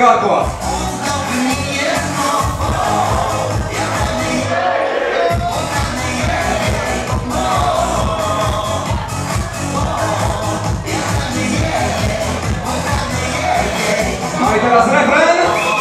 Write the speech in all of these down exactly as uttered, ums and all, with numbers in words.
gardła. No i teraz refren.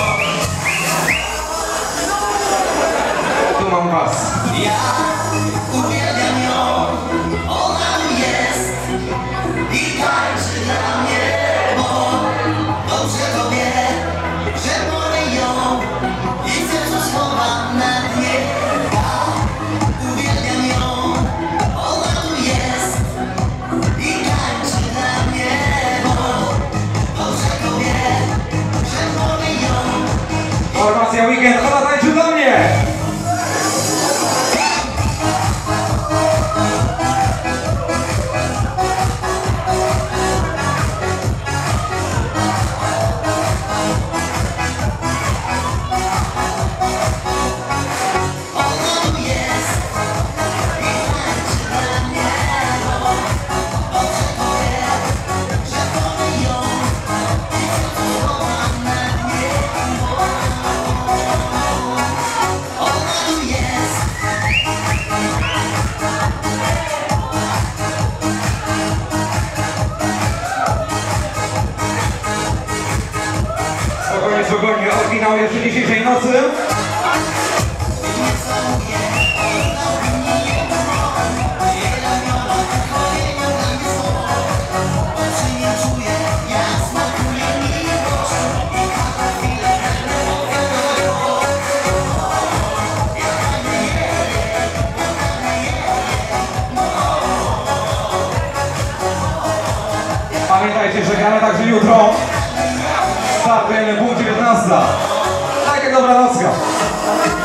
Tu mam was. Ja uwielbiam ją, ona tu jest i tańczy dla mnie, bo dobrze to wie, że wolę ją i serce schowam na dnie. Ja uwielbiam ją, ona tu jest i tańczy dla mnie, bo dobrze to wie, że wolę ją. Formacja Weekend, ona tańczy dla mnie. Spokojnie, spokojnie, oryginał jeszcze dzisiejszej nocy. Pamiętajcie, że gramy także jutro. Startujemy pół dziewiętnasta. Taka dobra nocka.